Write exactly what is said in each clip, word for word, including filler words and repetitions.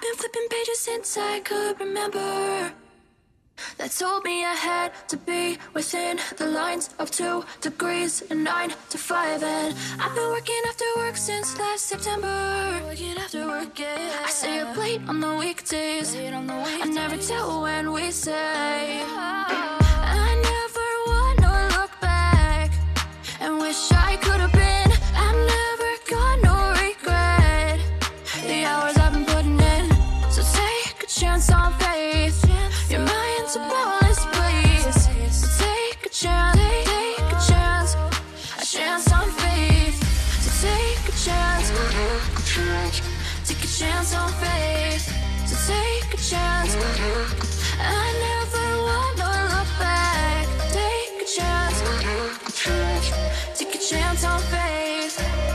been flipping pages since I could remember. That told me I had to be within the lines of two degrees and nine to five. And I've been working after work since last September. Working after work, yeah. I stay up late on the weekdays. I never tell when we say. I never wanna look back and wish I could have been. I've never got no regret. The hours I've been putting in. So take a chance on faith. Your mind's a boundless place. So take a chance, take a chance, a chance on faith. So take a chance, take a chance on faith. So take a chance. I never wanna look back. Take a chance, take a chance on faith.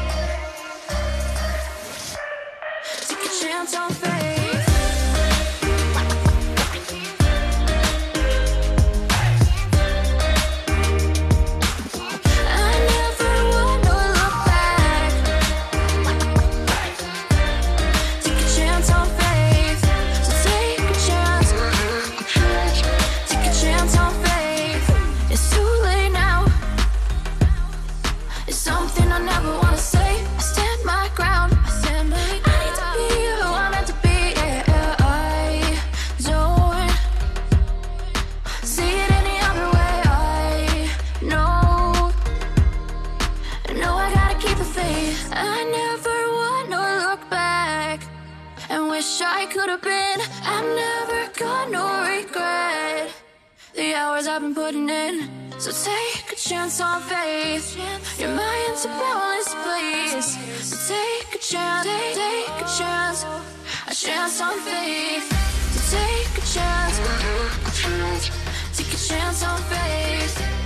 Take a chance on faith. I could have been. I've never got no regret. The hours I've been putting in. So take a chance on faith. Your mind's a boundless place. So take a chance, take, take a chance, a chance on faith. So take a chance, take a chance on faith.